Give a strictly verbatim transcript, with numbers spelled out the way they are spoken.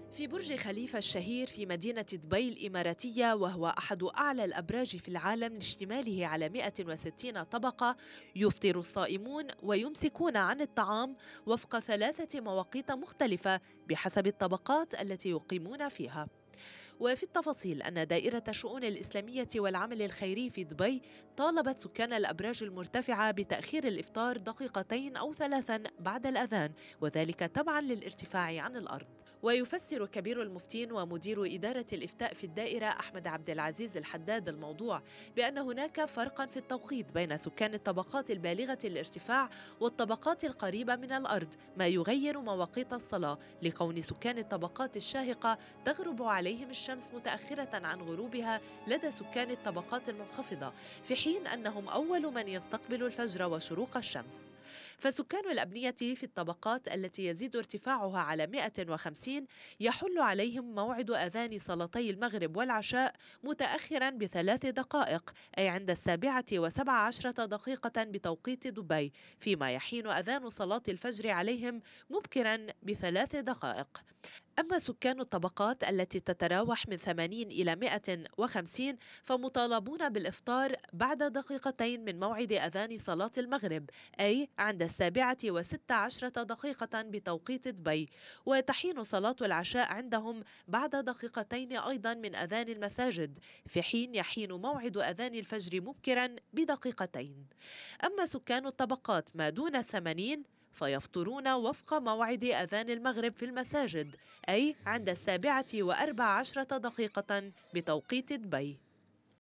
في برج خليفة الشهير في مدينة دبي الإماراتية، وهو أحد أعلى الأبراج في العالم لاشتماله على مئة وستين طبقة، يفطر الصائمون ويمسكون عن الطعام وفق ثلاثة مواقيت مختلفة بحسب الطبقات التي يقيمون فيها. وفي التفاصيل أن دائرة الشؤون الإسلامية والعمل الخيري في دبي طالبت سكان الأبراج المرتفعة بتأخير الإفطار دقيقتين أو ثلاثا بعد الأذان، وذلك تبعا للارتفاع عن الأرض. ويفسر كبير المفتين ومدير إدارة الإفتاء في الدائرة أحمد عبد العزيز الحداد الموضوع بأن هناك فرقا في التوقيت بين سكان الطبقات البالغة الارتفاع والطبقات القريبة من الأرض، ما يغير مواقيت الصلاة لكون سكان الطبقات الشاهقة تغرب عليهم الشمس متأخرة عن غروبها لدى سكان الطبقات المنخفضة، في حين أنهم أول من يستقبل الفجر وشروق الشمس. فسكان الأبنية في الطبقات التي يزيد ارتفاعها على مئة وخمسين يحل عليهم موعد أذان صلاتي المغرب والعشاء متأخرا بثلاث دقائق، أي عند السابعة وسبع عشرة دقيقة بتوقيت دبي، فيما يحين أذان صلاة الفجر عليهم مبكرا بثلاث دقائق. أما سكان الطبقات التي تتراوح من ثمانين إلى مئة وخمسين فمطالبون بالإفطار بعد دقيقتين من موعد أذان صلاة المغرب، أي عند السابعة وست عشرة دقيقة بتوقيت دبي، وتحين صلاة العشاء عندهم بعد دقيقتين أيضا من أذان المساجد، في حين يحين موعد أذان الفجر مبكرا بدقيقتين. أما سكان الطبقات ما دون الثمانين فيفطرون وفق موعد أذان المغرب في المساجد، أي عند السابعة وأربع عشرة دقيقة بتوقيت دبي.